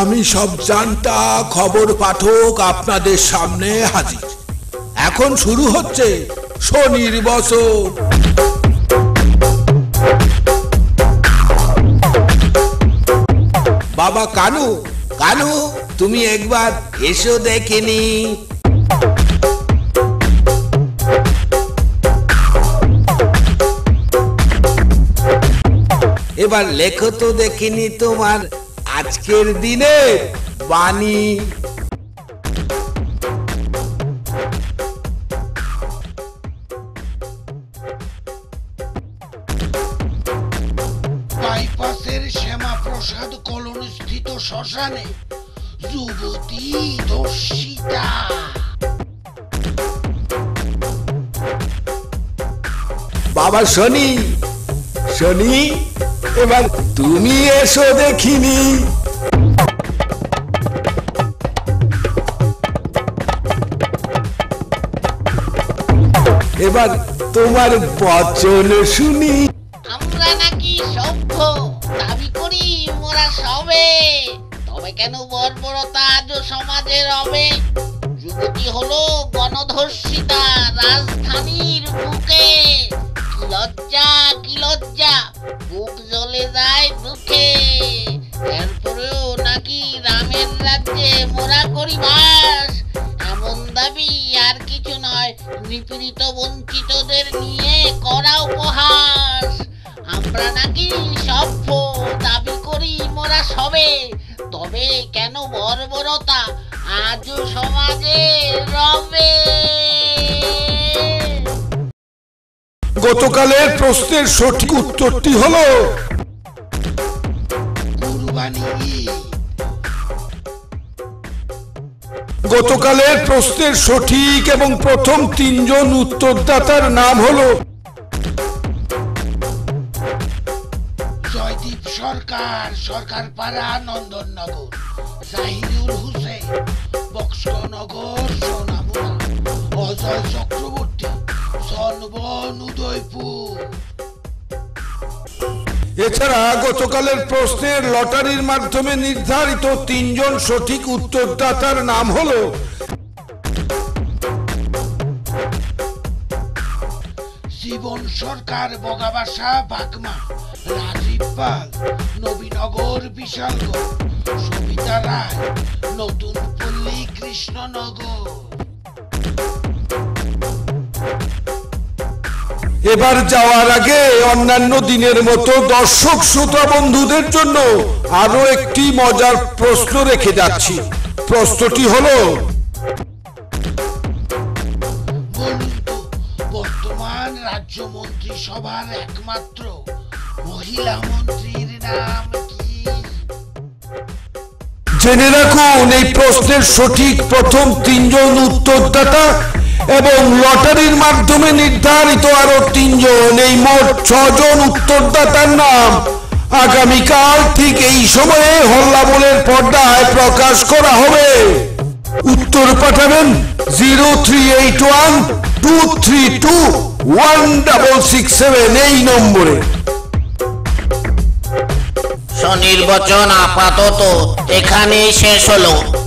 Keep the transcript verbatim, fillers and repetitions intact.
আমি সব জানতা খবর পাঠক আপনাদের সামনে হাজির। এখন শুরু হচ্ছে শনির বছর। বাবা কানু, কানু তুমি একবার এসো দেখিনি। এবার লেখো তো দেখিনি তোমার আজকের দিনে বাণী। বাইপাসের শ্যামাপ্রসাদ কলোনিস্থিত শ্মশানে যুবতী ধর্ষিতা। বাবা শনি, শনি এবার তুমি এসো দেখিনি। এবার তোমার বচন শুনি। আমরা নাকি সভ্য দাবি করি মোরা সবে, তবে কেন বর্বরতা আজও সমাজে রবে? যুবতী হলো গণধর্ষিতা রাজধানীর বুকে। কি লজ্জা কি লজ্জা, বুক জ্বলে যায় দুঃখে। এরপরেও নাকি রামের রাজ্যে মোরা করি বাস। এমন দাবি আর কিছু নয়, নিপীড়িত বঞ্চিতদের নিয়ে করা উপহাস। আমরা নাকি সভ্য দাবি করি মোরা সবে, তবে কেন বর্বরতা আজও সমাজে রবে? গতকালের প্রশ্নের সঠিক উত্তরটি হলো কুরবানি ঈদ। গতকালের প্রশ্নের সঠিক এবং প্রথম তিনজন উত্তরদাতার নাম হলো জয়দীপ সরকার, সরকার পাড়া, নন্দননগর। জাহিরুল হোসেন, বক্সনগর, সোনামুড়া। অজয় চক্রবর্তী, সনবন, উদয়পুর। এছাড়া গতকালের প্রশ্নের লটারির মাধ্যমে নির্ধারিত তিনজন সঠিক উত্তরদাতার নাম হলো জীবন সরকার, বগাবাসা, বাগমা। রাজীব পাল, নবীনগর, বিশালগড়। সবিতা রায়, নতুন পল্লী, কৃষ্ণনগর। এবার যাওয়ার আগে অন্যান্য দিনের মতো দর্শক শ্রোতা বন্ধুদের জন্য আরো একটি মজার প্রশ্ন রেখে যাচ্ছি। প্রশ্নটি হলো, বলুন তো বর্তমান রাজ্য মন্ত্রিসভার একমাত্র মহিলা মন্ত্রীর নাম কি? জেনে রাখুন এই প্রশ্নের সঠিক প্রথম তিনজন উত্তরদাতা এবং লটারির মাধ্যমে নির্ধারিত আরো তিনজন, এই মোট ছজন উত্তরদাতার নাম আগামীকাল ঠিক এই সময়ে হল্লাবলের পর্দায় প্রকাশ করা হবে। উত্তর পাঠাবেন zero three eight one two three two one double six seven এই নম্বরে। শনির বচন আপাতত এখানেই শেষ হলো।